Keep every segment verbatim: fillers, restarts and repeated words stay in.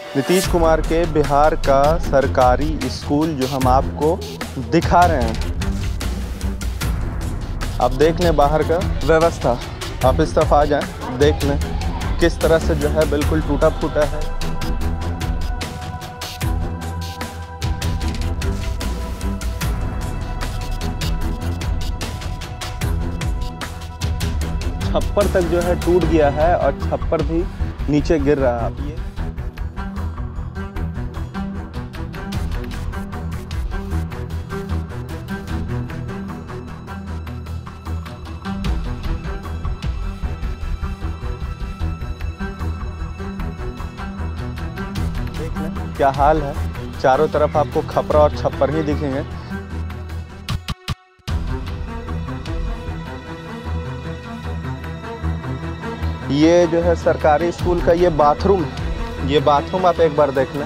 नीतीश कुमार के बिहार का सरकारी स्कूल जो हम आपको दिखा रहे हैं। आप देख लें बाहर का व्यवस्था, आप इस तरफ आ जाएं, देख लें किस तरह से जो है बिल्कुल टूटा फूटा है। छप्पर तक जो है टूट गया है और छप्पर भी नीचे गिर रहा है। ये देख लें क्या हाल है, चारों तरफ आपको खपरा और छप्पर ही दिखेंगे। ये जो है सरकारी स्कूल का ये बाथरूम है, ये बाथरूम आप एक बार देख लें।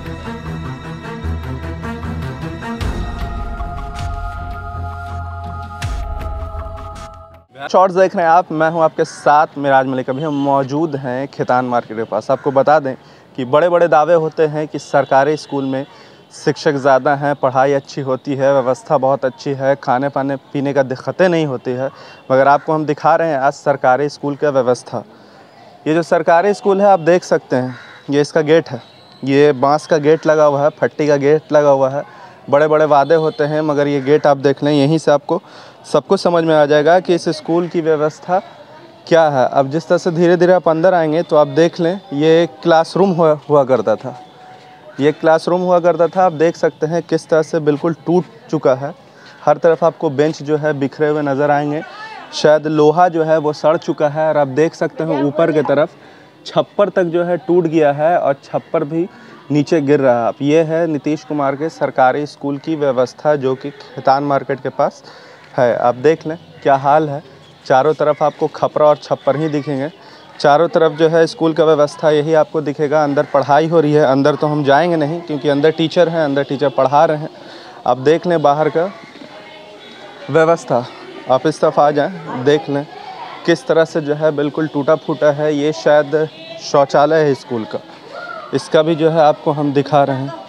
शॉर्ट्स देख रहे हैं आप, मैं हूं आपके साथ मिराज मलिक। अभी हम मौजूद हैं खेतान मार्केट के पास। आपको बता दें कि बड़े बड़े दावे होते हैं कि सरकारी स्कूल में शिक्षक ज़्यादा हैं, पढ़ाई अच्छी होती है, व्यवस्था बहुत अच्छी है, खाने पाने पीने का दिक्कतें नहीं होती है। मगर आपको हम दिखा रहे हैं आज सरकारी स्कूल का व्यवस्था। ये जो सरकारी स्कूल है आप देख सकते हैं, ये इसका गेट है, ये बांस का गेट लगा हुआ है, फट्टी का गेट लगा हुआ है। बड़े बड़े वादे होते हैं मगर ये गेट आप देख लें, यहीं से आपको सब कुछ समझ में आ जाएगा कि इस स्कूल की व्यवस्था क्या है। अब जिस तरह से धीरे धीरे आप अंदर आएंगे तो आप देख लें, ये क्लासरूम हुआ हुआ करता था, ये क्लासरूम हुआ करता था। आप देख सकते हैं किस तरह से बिल्कुल टूट चुका है। हर तरफ आपको बेंच जो है बिखरे हुए नज़र आएंगे, शायद लोहा जो है वो सड़ चुका है। और आप देख सकते हैं ऊपर की तरफ छप्पर तक जो है टूट गया है और छप्पर भी नीचे गिर रहा है। अब ये है नीतीश कुमार के सरकारी स्कूल की व्यवस्था जो कि खेतान मार्केट के पास है। आप देख लें क्या हाल है, चारों तरफ आपको खपरा और छप्पर ही दिखेंगे। चारों तरफ जो है स्कूल का व्यवस्था यही आपको दिखेगा। अंदर पढ़ाई हो रही है, अंदर तो हम जाएंगे नहीं क्योंकि अंदर टीचर हैं, अंदर टीचर पढ़ा रहे हैं। आप देख लें बाहर का व्यवस्था, आप इस तरफ आ जाएं, देख लें किस तरह से जो है बिल्कुल टूटा फूटा है। ये शायद शौचालय है स्कूल का, इसका भी जो है आपको हम दिखा रहे हैं।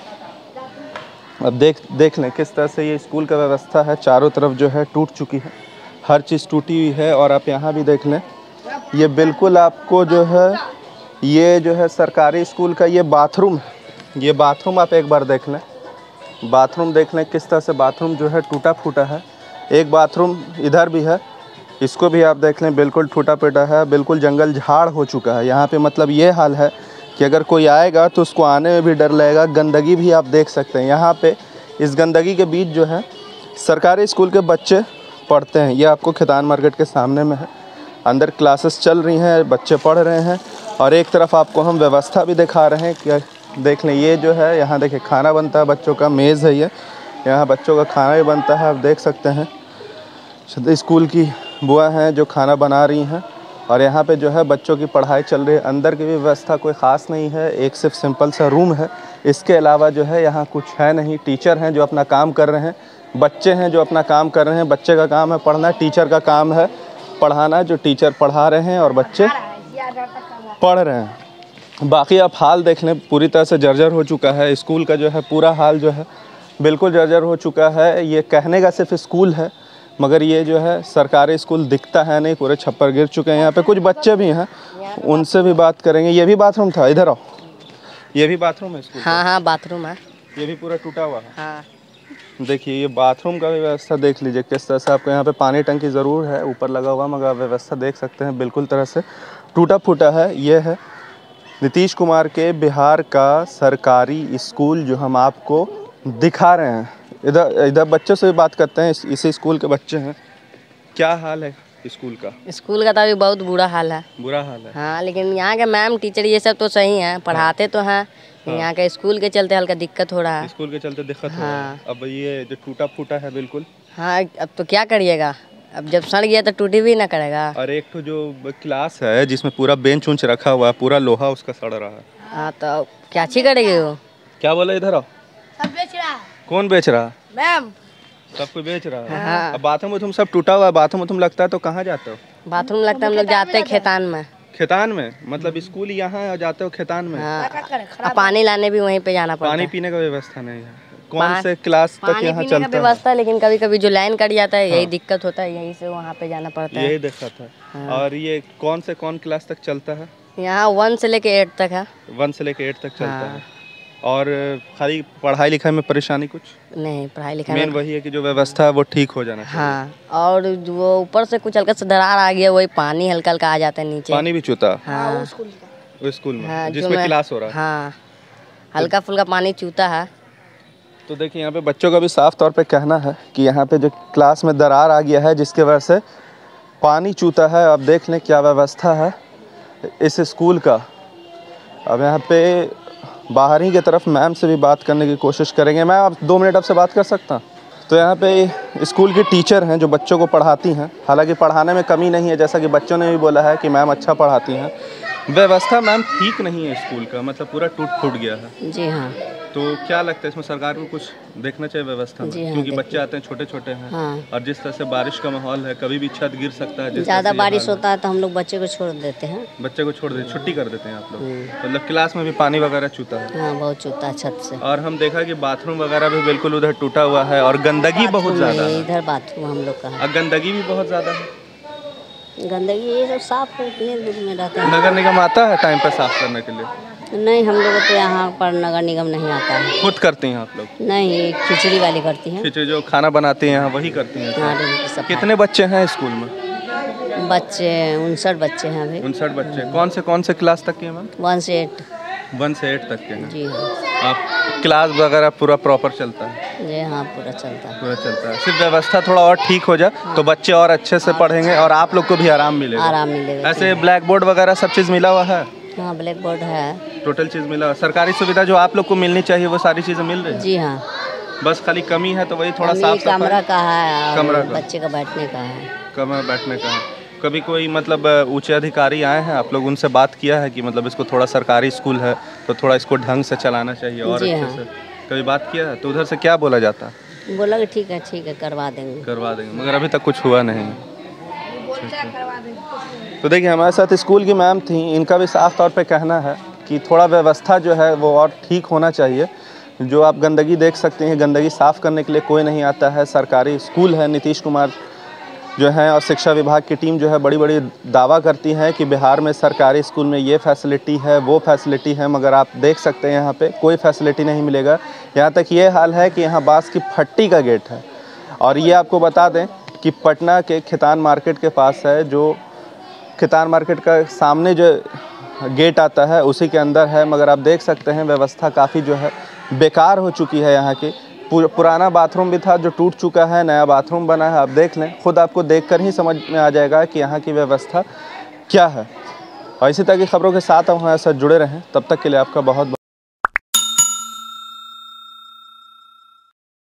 अब देख देख लें किस तरह से ये स्कूल का व्यवस्था है। चारों तरफ जो है टूट चुकी है, हर चीज़ टूटी हुई है। और आप यहाँ भी देख लें, ये बिल्कुल आपको जो है ये जो है सरकारी स्कूल का ये बाथरूम है, ये बाथरूम आप एक बार देख लें, बाथरूम देख लें किस तरह से बाथरूम जो है टूटा फूटा है। एक बाथरूम इधर भी है, इसको भी आप देख लें बिल्कुल टूटा फूटा है, बिल्कुल जंगल झाड़ हो चुका है यहाँ पे। मतलब ये हाल है कि अगर कोई आएगा तो उसको आने में भी डर लगेगा। गंदगी भी आप देख सकते हैं यहाँ पे, इस गंदगी के बीच जो है सरकारी स्कूल के बच्चे पढ़ते हैं। ये आपको खेतान मार्केट के सामने में है, अंदर क्लासेस चल रही हैं, बच्चे पढ़ रहे हैं। और एक तरफ आपको हम व्यवस्था भी दिखा रहे हैं कि देख लें, ये जो है यहाँ देखिए खाना बनता है बच्चों का, मेज़ है ये, यहाँ बच्चों का खाना भी बनता है। आप देख सकते हैं स्कूल की बुआ हैं जो खाना बना रही हैं और यहाँ पे जो है बच्चों की पढ़ाई चल रही है। अंदर की भी व्यवस्था कोई ख़ास नहीं है, एक सिर्फ सिंपल सा रूम है, इसके अलावा जो है यहाँ कुछ है नहीं। टीचर हैं जो अपना काम कर रहे हैं, बच्चे हैं जो अपना काम कर रहे हैं। बच्चे का काम है पढ़ना, टीचर का काम है पढ़ाना। जो टीचर पढ़ा रहे हैं और बच्चे पढ़ रहे हैं। बाकी आप हाल देख लें, पूरी तरह से जर्जर हो चुका है स्कूल का, जो है पूरा हाल जो है बिल्कुल जर्जर हो चुका है। ये कहने का सिर्फ स्कूल है मगर ये जो है सरकारी स्कूल दिखता है नहीं, पूरे छप्पर गिर चुके हैं। यहाँ पे कुछ बच्चे भी हैं, उनसे भी बात करेंगे। ये भी बाथरूम था, इधर आओ, ये भी बाथरूम है स्कूल? हाँ हाँ बाथरूम है, ये भी पूरा टूटा हुआ है। हाँ। देखिए ये बाथरूम का भी व्यवस्था देख लीजिए किस तरह से। आपको यहाँ पे पानी टंकी ज़रूर है ऊपर लगा हुआ, मगर व्यवस्था देख सकते हैं बिल्कुल तरह से टूटा फूटा है। ये है नीतीश कुमार के बिहार का सरकारी स्कूल जो हम आपको दिखा रहे हैं। इधर इधर बच्चों से भी बात करते हैं, इस, इसी स्कूल के बच्चे हैं। क्या हाल है स्कूल का? स्कूल का तो अभी बहुत बुरा हाल है। बुरा हाल है? हाँ, लेकिन यहाँ के मैम टीचर ये सब तो सही हैं, पढ़ाते तो हैं। हाँ। यहाँ के स्कूल के चलते हल्का दिक्कत हो रहा है। स्कूल के चलते दिक्कत हाँ। हो रहा है। अब ये जो टूटा फूटा है बिल्कुल। हाँ, अब तो क्या करिएगा, अब जब सड़ गया तो टूटी भी ना करेगा। और एक तो जो क्लास है जिसमें पूरा बेंच उंच रखा हुआ है, पूरा लोहा उसका सड़ रहा है। हाँ, तो क्या अच्छी करेगी वो? क्या बोला, इधर आओ। सब बेच रहा है। कौन बेच रहा है? मैम। सब कोई बेच रहा है। हाँ। अब बाथरूम वाथरूम सब टूटा हुआ है। बाथरूम वाथरूम लगता है तो कहाँ जाते हो? बाथरूम लगता है हम लोग जाते हैं खेतान में। खेतान में, मतलब स्कूल यहाँ है और जाते हो खेतान में। हाँ, अब पानी लाने भी वहीं पे जाना पड़ता पानी है। पीने का व्यवस्था नहीं है। कौन से क्लास तक पानी यहाँ पीने का चलता है? व्यवस्था, लेकिन कभी कभी जो लाइन कट जाता है यही दिक्कत होता है, यहीं से वहाँ पे जाना पड़ता है। यही देखा था। हाँ। और ये कौन से कौन क्लास तक चलता है? यहाँ वन से लेके एट तक है। वन से लेके एट तक चलता हाँ। है। और खाली पढ़ाई लिखाई में परेशानी कुछ नहीं, पढ़ाई लिखाई मेन में वही है कि जो व्यवस्था है वो ठीक हो जाना चाहिए। हाँ, और वो ऊपर से कुछ हल्का सा दरार आ गया, वही पानी हल्का हल्का आ जाता है नीचे। पानी भी चूता हाँ, वो स्कूल में, हाँ, जो जिसमें मैं- क्लास हो रहा है। हाँ, हल्का फुल्का पानी चूता है। तो देखिए यहाँ पे बच्चों का भी साफ तौर पे कहना है कि यहाँ पे जो क्लास में दरार आ गया है जिसके वजह से पानी चूता है। अब देख लें क्या व्यवस्था है इस स्कूल का। अब यहाँ पे बाहर ही की तरफ मैम से भी बात करने की कोशिश करेंगे। मैम, आप दो मिनट आपसे बात कर सकता हूँ? तो यहाँ पे स्कूल की टीचर हैं जो बच्चों को पढ़ाती हैं। हालांकि पढ़ाने में कमी नहीं है, जैसा कि बच्चों ने भी बोला है कि मैम अच्छा पढ़ाती हैं। व्यवस्था मैम ठीक नहीं है स्कूल का, मतलब पूरा टूट फूट गया है। जी हाँ। तो क्या लगता है इसमें सरकार को कुछ देखना चाहिए व्यवस्था में? जी हाँ, क्योंकि बच्चे आते हैं छोटे छोटे हैं। हाँ। और जिस तरह से बारिश का माहौल है, कभी भी छत गिर सकता है। जिस तरह ज़्यादा से ये बारिश हाल है। होता है तो हम लोग बच्चे को छोड़ देते हैं। बच्चे को छोड़ देते, छुट्टी कर देते हैं आप लोग। मतलब क्लास में भी पानी वगैरह चूता है। हाँ, बहुत चूता है छत से। और हम देखा कि बाथरूम वगैरह भी बिल्कुल उधर टूटा हुआ है और गंदगी बहुत ज़्यादा है। इधर बाथरूम हम लोग का है। और गंदगी भी बहुत ज़्यादा है। गंदगी ये सब साफ कितने दूर में रहता है। नगर निगम आता है टाइम पर साफ करने के लिए? नहीं, हम लोग तो यहाँ पर नगर निगम नहीं आता है। खुद करती हैं आप लोग? नहीं, खिचड़ी वाली करती हैं। खिचड़ी जो खाना बनाती हैं यहाँ वही करती हैं? हाँ, रूम की सफाई। कितने बच्चे हैं स्कूल में? बच्चे उनसठ बच्चे हैं अभी। उनसठ बच्चे। कौन से कौन से क्लास तक के हैं मैम? वन से एट। वन से एट तक के हैं। जी हाँ। आप क्लास वगैरह पूरा प्रॉपर चलता है? जी हाँ, पूरा चलता है। पूरा चलता है। सिर्फ व्यवस्था थोड़ा और ठीक हो जाए तो बच्चे और अच्छे से पढ़ेंगे और आप लोग को भी आराम मिलेगा। आराम मिलेगा। ऐसे ब्लैक बोर्ड वगैरह सब चीज़ मिला हुआ है? हाँ, ब्लैक बोर्ड है। टोटल चीज़ मिला हुआ। सरकारी सुविधा जो आप लोग को मिलनी चाहिए वो सारी चीज़ें मिल रही है? जी हाँ। बस खाली कमी है तो वही थोड़ा कमी साफ सफाई। कमरा का है और कमरा का। बच्चे का बैठने का है। कमरा बैठने का है। कभी कोई मतलब ऊंचे अधिकारी आए हैं, आप लोग उनसे बात किया है कि मतलब इसको थोड़ा सरकारी स्कूल है तो थोड़ा इसको ढंग से चलाना चाहिए और जी अच्छे हाँ। से? कभी बात किया है? तो उधर से क्या बोला जाता है? बोला कि ठीक है ठीक है करवा देंगे। करवा देंगे, मगर अभी तक कुछ हुआ नहीं। तो देखिए हमारे साथ स्कूल की मैम थी, इनका भी साफ तौर पे कहना है कि थोड़ा व्यवस्था जो है वो और ठीक होना चाहिए। जो आप गंदगी देख सकते हैं, गंदगी साफ़ करने के लिए कोई नहीं आता है। सरकारी स्कूल है, नीतीश कुमार जो है और शिक्षा विभाग की टीम जो है बड़ी बड़ी दावा करती है कि बिहार में सरकारी स्कूल में ये फैसिलिटी है वो फैसिलिटी है, मगर आप देख सकते हैं यहाँ पे कोई फैसिलिटी नहीं मिलेगा। यहाँ तक ये हाल है कि यहाँ बांस की फट्टी का गेट है। और ये आपको बता दें कि पटना के खेतान मार्केट के पास है, जो खेतान मार्केट का सामने जो गेट आता है उसी के अंदर है। मगर आप देख सकते हैं व्यवस्था काफ़ी जो है बेकार हो चुकी है। यहाँ की पुराना बाथरूम भी था जो टूट चुका है, नया बाथरूम बना है। आप देख लें, खुद आपको देखकर ही समझ में आ जाएगा कि यहाँ की व्यवस्था क्या है। और इसी तरह की खबरों के साथ हम हमारे साथ जुड़े रहें। तब तक के लिए आपका बहुत